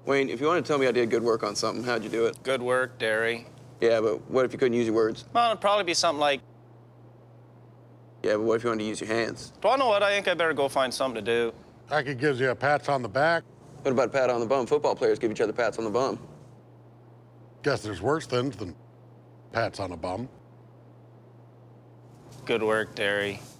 Wayne, if you want to tell me I did good work on something, how'd you do it? Good work, Derry. Yeah, but what if you couldn't use your words? Well, it'd probably be something like, Yeah, but what if you wanted to use your hands? do I know what? I think I better go find something to do. I could give you a pat on the back. What about a pat on the bum? Football players give each other pats on the bum. Guess there's worse things than pats on a bum. Good work, Derry.